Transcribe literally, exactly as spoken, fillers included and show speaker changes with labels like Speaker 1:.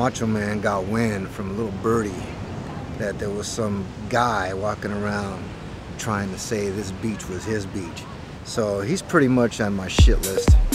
Speaker 1: Macho Man got wind from Little Birdie that there was some guy walking around trying to say this beach was his beach. So he's pretty much on my shit list.